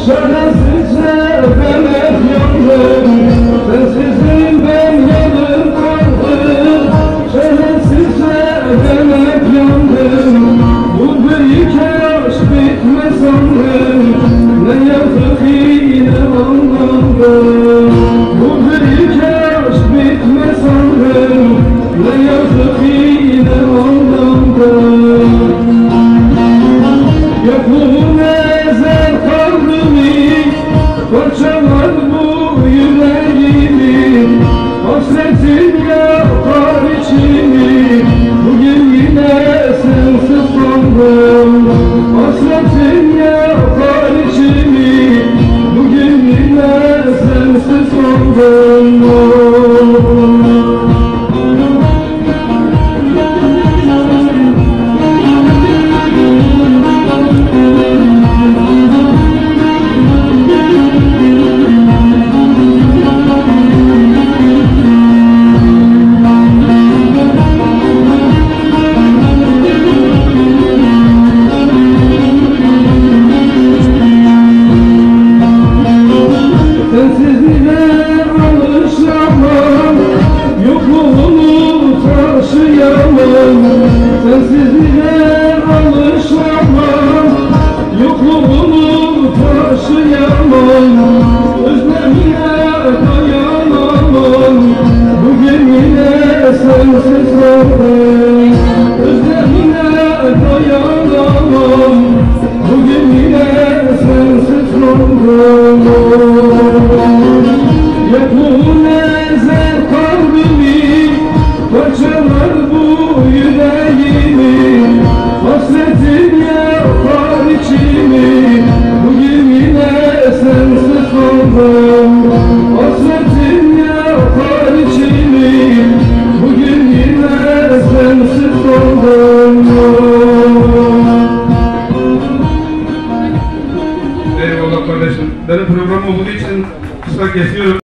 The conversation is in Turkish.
Çaresizce ben hep yandım, sensizim ben yanım kaldım. Çaresizce ben hep yandım, bu büyük aşk bitmez sandım. Ne yazık yine anladım, bu büyük aşk bitmez sandım. Ne yazık yine anladım. Yokluğun ezer kalbimi, parçalar bu yüreğimi. Hasretin yakar içimi, bugün yine sensiz kaldım. Hasretin yakar içimi, bugün yine sensiz kaldım. Sensizliğe alışamam, yokluğunu taşıyamam. Sensizliğe alışamam, yokluğunu taşıyamam. Özlemine dayanamam, bugün yine sensiz kaldım. Özlemine dayanamam, bugün yine sensiz kaldım. Yokluğun ezer kalbimi, parçalar bu yüreğimi. Hasretin yakar içimi, bugün yine sensiz kaldım. Hasretin yakar içimi, bugün yine sensiz kaldım. Eyvallah kardeşim. Benim programım olduğu için kısa kesiyorum.